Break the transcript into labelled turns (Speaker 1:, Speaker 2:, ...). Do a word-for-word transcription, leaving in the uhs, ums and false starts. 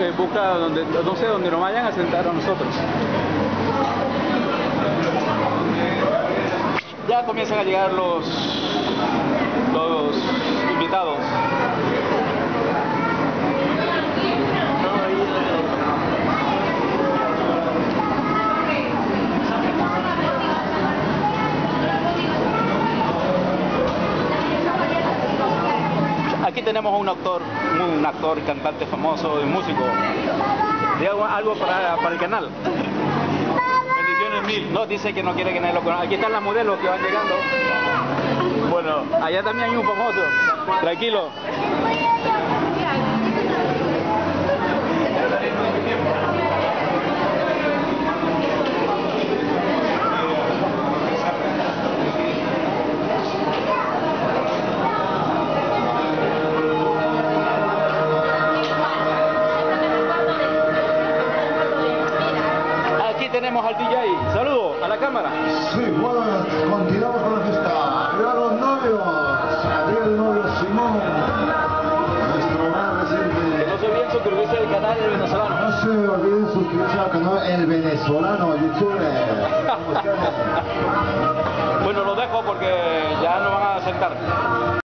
Speaker 1: eh, busca donde, no sé, donde nos vayan a sentar a nosotros. Ya comienzan a llegar los, los invitados. Aquí tenemos a un actor, un actor, cantante famoso, y músico. Digamos algo para, para el canal. Bendiciones mil. No, dice que no quiere que nadie lo conozca. Aquí están las modelos que van llegando. Bueno, allá también hay un famoso. Tranquilo. Tenemos al D J. Saludos a la cámara.
Speaker 2: Sí, bueno, continuamos con la fiesta. Arriba los novios. Arriba el novio Simón. Nuestro más reciente.
Speaker 1: Que no se olviden suscribirse al canal El Venezolano.
Speaker 2: No se olviden suscribirse al canal El Venezolano, YouTube.
Speaker 1: Bueno, lo dejo porque ya nos van a sentar.